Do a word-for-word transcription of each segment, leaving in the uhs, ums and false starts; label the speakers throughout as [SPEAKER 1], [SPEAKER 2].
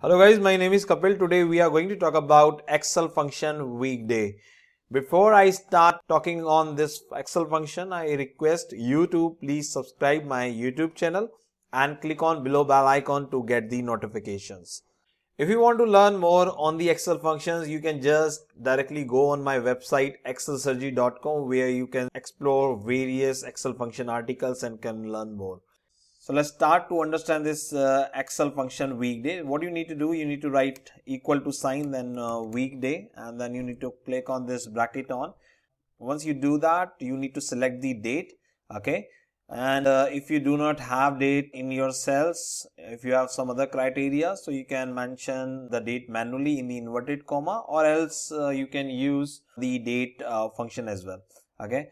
[SPEAKER 1] Hello guys, my name is Kapil. Today we are going to talk about Excel function weekday. Before I start talking on this Excel function, I request you to please subscribe my YouTube channel and click on below bell icon to get the notifications. If you want to learn more on the Excel functions, you can just directly go on my website excel surgery dot com where you can explore various Excel function articles and can learn more. So let's start to understand this uh, Excel function weekday. What you need to do, you need to write equal to sign, then uh, weekday, and then you need to click on this bracket on. Once you do that, you need to select the date, okay? And uh, if you do not have date in your cells, if you have some other criteria, so you can mention the date manually in the inverted comma, or else uh, you can use the date uh, function as well, okay?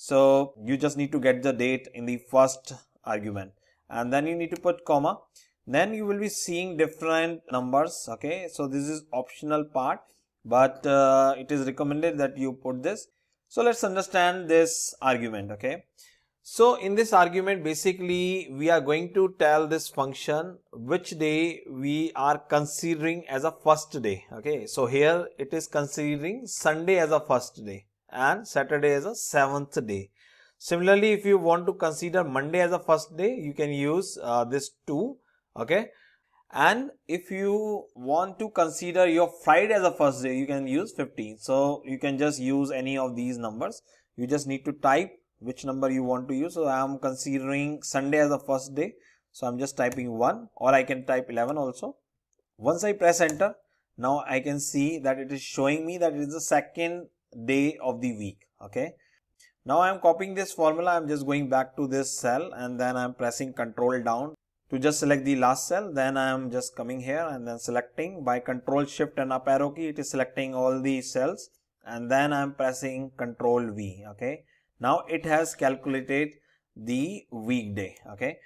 [SPEAKER 1] So you just need to get the date in the first argument. And then you need to put comma. Then you will be seeing different numbers, okay? So this is optional part, but uh, it is recommended that you put this. So let's understand this argument, okay? So in this argument, basically we are going to tell this function which day we are considering as a first day, okay? So here it is considering Sunday as a first day and Saturday as a seventh day. Similarly, if you want to consider Monday as a first day, you can use uh, this two, okay? And if you want to consider your Friday as a first day, you can use fifteen. So you can just use any of these numbers. You just need to type which number you want to use. So I am considering Sunday as the first day. So I'm just typing one, or I can type eleven also. Once I press enter, now I can see that it is showing me that it is the second day of the week, okay? Now I am copying this formula. I am just going back to this cell and then I am pressing control down to just select the last cell. Then I am just coming here and then selecting by control shift and up arrow key. It is selecting all the cells and then I am pressing control V, okay? Now it has calculated the weekday, okay?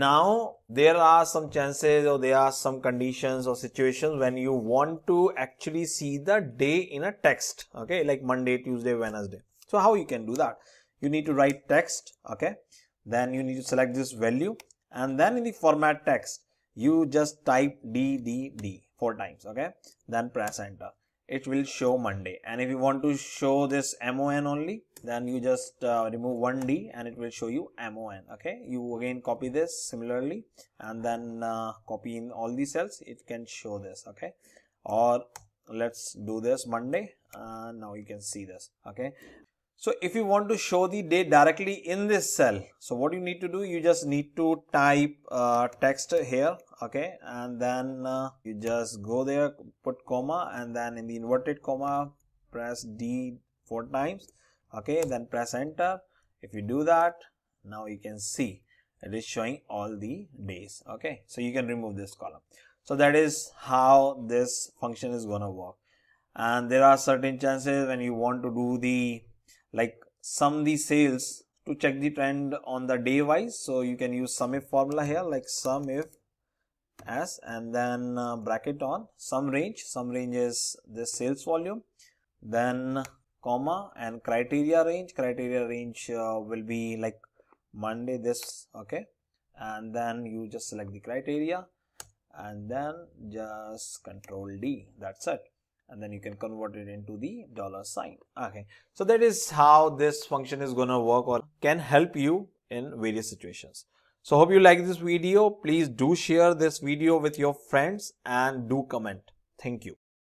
[SPEAKER 1] Now there are some chances or there are some conditions or situations when you want to actually see the day in a text, okay? Like Monday, Tuesday, Wednesday. So how you can do that? You need to write text, okay? Then you need to select this value and then in the format text, you just type D D D four times, okay? Then press enter. It will show Monday. And if you want to show this M O N only, then you just uh, remove one D and it will show you M O N, okay? You again copy this similarly and then uh, copy in all the cells. It can show this, okay? Or let's do this Monday and now you can see this, okay? So if you want to show the date directly in this cell, so what you need to do, you just need to type uh, text here, okay, and then uh, you just go there, put comma, and then in the inverted comma, press D four times, okay, then press enter. If you do that, now you can see it is showing all the days, okay, so you can remove this column. So that is how this function is gonna work. And there are certain chances when you want to do the like sum the sales to check the trend on the day wise. So you can use sum if formula here, like sum if s and then uh, bracket on sum range. Sum range is this sales volume, then comma and criteria range. Criteria range uh, will be like Monday this, okay, and then you just select the criteria and then just control D. That's it. And then you can convert it into the dollar sign. Okay, so that is how this function is gonna work or can help you in various situations. So hope you like this video. Please do share this video with your friends and do comment. Thank you.